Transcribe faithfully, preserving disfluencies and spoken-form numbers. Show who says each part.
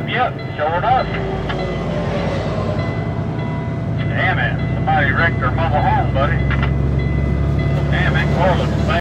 Speaker 1: Yep, sure enough. Damn it, somebody wrecked their mobile home, buddy. Damn, that car looks bad.